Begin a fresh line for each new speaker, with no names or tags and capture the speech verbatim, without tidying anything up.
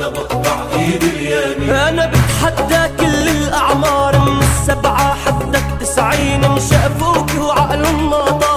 انا بقطع ايد اليمين.
انا بتحدى كل الاعمار من السبعة حتى التسعين، ان شافوك وعقلهم ما